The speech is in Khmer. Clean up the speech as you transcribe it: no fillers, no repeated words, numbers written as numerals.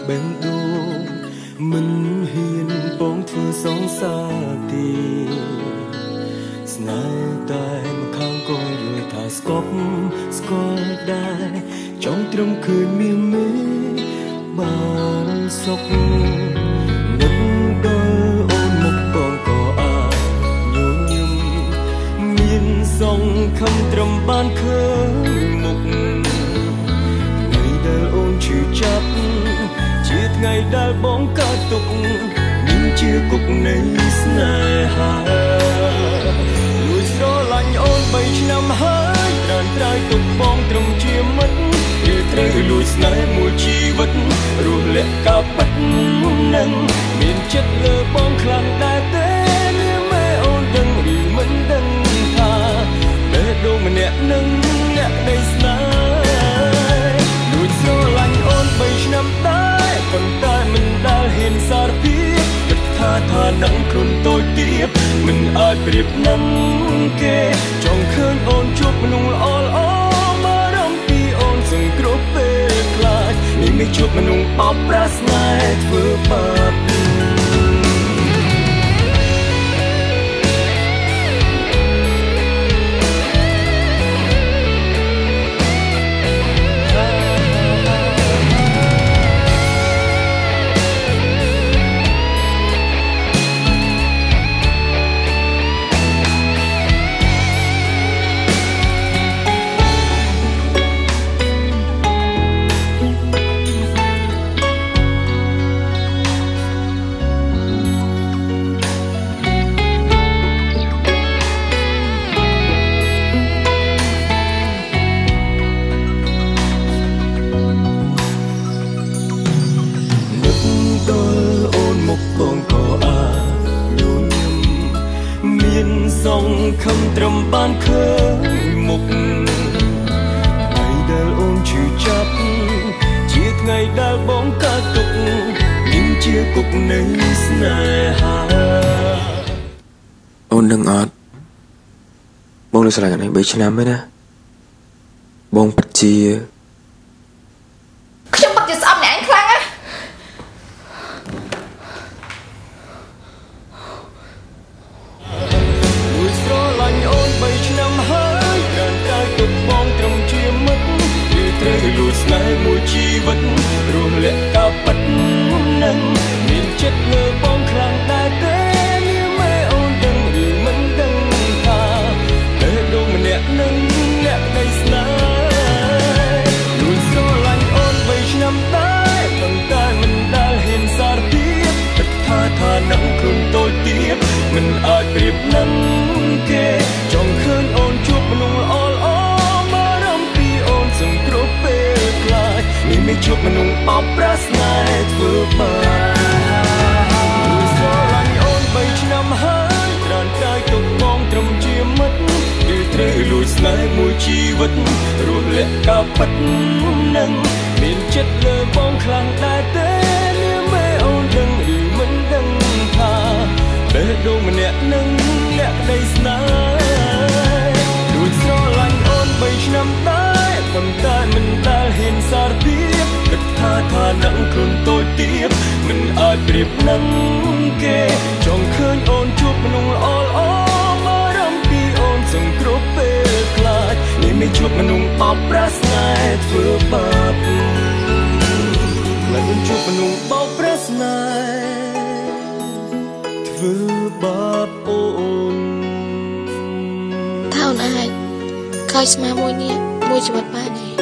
បេះដូងមិនហ៊ានពងធ្វើសងសាទីស្នេហ៍តែមកខាងក៏យល់ថាស្គប់ស្គាល់ដែរចង់ត្រឹមឃើញមានមេបានសុខនឹកដល់អូនមកបងក៏អាចញញឹមមានសងខំត្រឹមបានឃើញមុខថ្ងៃដែលអូនឈឺចាប់ជាថ្ងៃដែលបងកើតទុកមានជាគុកនៃស្នេហាលួចស្រឡាញ់អូន3ឆ្នាំហើយត្រានត្រើយទុកបងត្រឹមជាមិត្តឬត្រូវលួចស្នេហ៍មួយជីវិតរស់លាក់កាប់ពិតនឹងមានចិត្តលើបងខ្លាំងដែរទេនាងមេអូនដឹងឬមិនដឹងថាបេះដូងម្នាក់នឹងអ្នកនៃស្នេហ៍លួចស្រឡាញ់អូន3ឆ្នាំដែរប៉ុន្តែមិនដែលហ៊ានសារភាពគិតថានឹងខ្លួនតូចទៀបមិនអាចប្រៀបនឹងគេចង់ឃើញអូនជួបមនុស្សល្អល្អបារម្ភពីអូនសង្គ្រោះពេលខ្លាចនេះមិនជួបមនុស្សបោកប្រាស់ស្នេហ៍ធ្វើបាបបងក៏អាចញញឹមមានសងខំត្រឹមបានឃើញមុខថ្ងៃដែលអូនឈឺចាប់ជាថ្ងៃដែលបងកើតទុកមានជាគុកនៃស្នេហាអូននឹងអត់បងនៅស្រឡាញ់អី3ឆ្នាំហើយណាបងពិតជាខ្ញុំពិតជាស្អប់អ្នកឯងខ្លាំងណាលួចស្នេហ៍មួយជីវិតរស់លាក់កាប់ពិតនឹងមានចិត្តលើបងខ្លាំងដែរទេនាងមេអូនដឹងឬមិនដឹងថាបេះដូងម្នាក់នឹងអ្នកនៃស្នេហ៍លួចស្រឡាញ់អូន3ឆ្នាំដែរប៉ុន្តែមិនដែលហ៊ានសារភាពគិតថានឹងខ្លួនតូចទៀបមិនអាចប្រៀបនឹងគេចង់ឃើញអូនជួបមនុស្សល្អល្អនេះមិនជួបមនុស្សបោកប្រាស់ស្នេហ៍ធ្វើបាបស្រឡាញ់អូន3ឆ្នាំហើយត្រានត្រើយទុកបងត្រឹមជាមិត្តឬត្រូវលួចស្នេហ៍មួយជីវិតរស់លាក់កាប់ពិតនឹងមានចិត្តលើបងខ្លាំងដែរទេនាងមេអូនដឹងឬមិនដឹងថាបេះដូងម្នាក់នឹងអ្នកនៃស្នេហ៍លួចស្រឡាញ់អូន3ឆ្នាំដែរប៉ុន្តែមិនដែលហ៊ានសារភាពគិតថានឹងខ្លួនតូចទៀបមិនអាចប្រៀបនឹងគេចង់ឃើញអូនជួបមនុស្សល្អល្អបារម្ភពីអូនសង្គ្រោះពេលខ្លាចនេះមិនជួបមនុស្សបោកប្រាស់ស្នេហ៍ធ្វើបាបមិនជួបមនុស្សបោកប្រាស់ស្នេហ៍ធ្វើបាបអូនថាអូនអាចខ້ອຍស្មាមួយនេះមួយជីវិតបានទេ